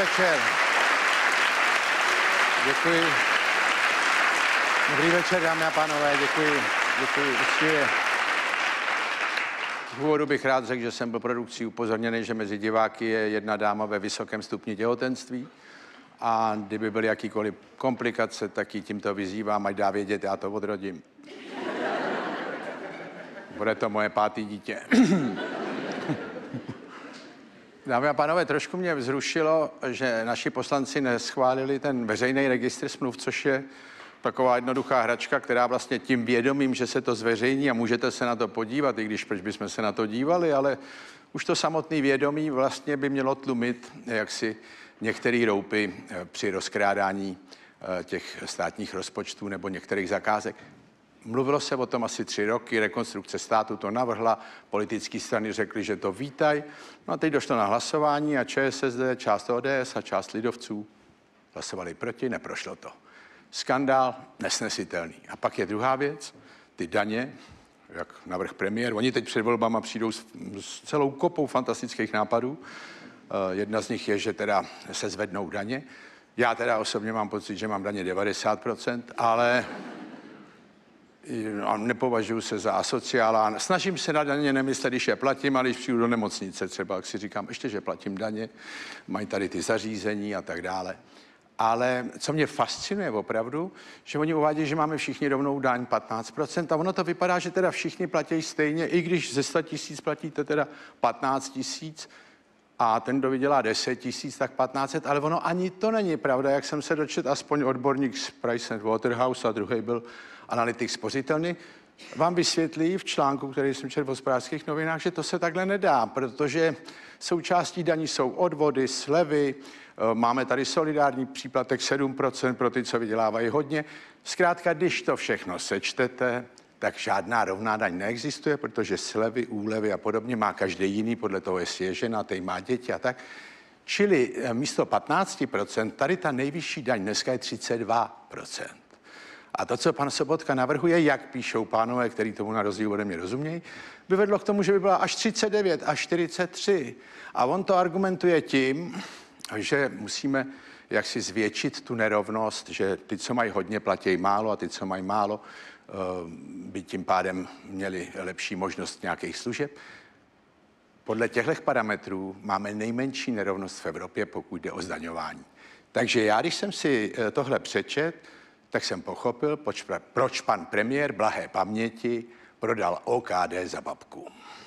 večer. Děkuji. Dobrý večer, dámy a pánové, děkuji úctivě. V úvodu bych rád řekl, že jsem byl produkcí upozorněný, že mezi diváky je jedna dáma ve vysokém stupni těhotenství a kdyby byly jakýkoliv komplikace, tak ji tímto vyzývám, ať dá vědět, já to odrodím. Bude to moje 5. dítě. Dámy a pánové, trošku mě vzrušilo, že naši poslanci neschválili ten veřejný registr smluv, což je taková jednoduchá hračka, která vlastně tím vědomím, že se to zveřejní a můžete se na to podívat, i když proč bychom se na to dívali, ale už to samotné vědomí vlastně by mělo tlumit jaksi některé roupy při rozkrádání těch státních rozpočtů nebo některých zakázek. Mluvilo se o tom asi 3 roky, Rekonstrukce státu to navrhla, politické strany řekly, že to vítají. No a teď došlo na hlasování a ČSSD, část ODS a část lidovců hlasovali proti, neprošlo to. Skandál nesnesitelný. A pak je druhá věc, ty daně, jak navrhl premiér, oni teď před volbama přijdou s celou kopou fantastických nápadů. Jedna z nich je, že teda se zvednou daně. Já teda osobně mám pocit, že mám daně 90%, ale nepovažuji se za asociála. Snažím se na daně nemyslet, když je platím, ale když přijdu do nemocnice třeba, jak si říkám, ještě, že platím daně, mají tady ty zařízení a tak dále. Ale co mě fascinuje opravdu, že oni uvádějí, že máme všichni rovnou daň 15% a ono to vypadá, že teda všichni platí stejně, i když ze 100 000 platíte teda 15 000 a ten, kdo vydělá 10 000, tak 1500, ale ono ani to není pravda, jak jsem se dočetl, aspoň odborník z Price & Waterhouse a druhý byl analytik spořitelny, vám vysvětlí v článku, který jsem četl v Hospodářských novinách, že to se takhle nedá, protože součástí daní jsou odvody, slevy, máme tady solidární příplatek 7% pro ty, co vydělávají hodně. Zkrátka, když to všechno sečtete, tak žádná rovná daň neexistuje, protože slevy, úlevy a podobně má každý jiný, podle toho, jestli je žena, teď má děti a tak. Čili místo 15%, tady ta nejvyšší daň dneska je 32%. A to, co pan Sobotka navrhuje, jak píšou pánové, který tomu na rozdíl ode mě rozumějí, by vedlo k tomu, že by byla až 39, až 43. A on to argumentuje tím, že musíme jaksi zvětšit tu nerovnost, že ty, co mají hodně, platí málo a ty, co mají málo, by tím pádem měli lepší možnost nějakých služeb. Podle těchto parametrů máme nejmenší nerovnost v Evropě, pokud jde o zdaňování. Takže já, když jsem si tohle přečet, tak jsem pochopil, proč pan premiér blahé paměti prodal OKD za babku.